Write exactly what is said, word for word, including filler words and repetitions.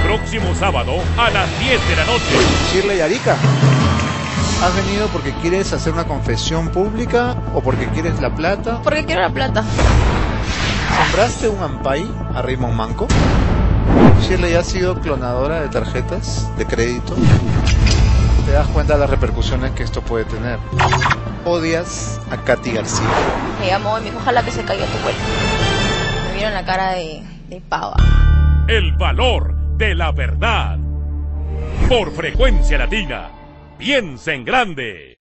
próximo sábado a las diez de la noche. Shirley Arica, ¿has venido porque quieres hacer una confesión pública o porque quieres la plata? Porque quiero la plata. ¿Sembraste un ampay a Raymond Manco? Shirley ha sido clonadora de tarjetas de crédito. ¿Te das cuenta de las repercusiones que esto puede tener? Odias a Katy García. Me llamó y me dijo, ojalá que se caiga tu vuelo. Me vieron la cara de, de pava. El valor de la verdad. Por Frecuencia Latina. Piensa en grande.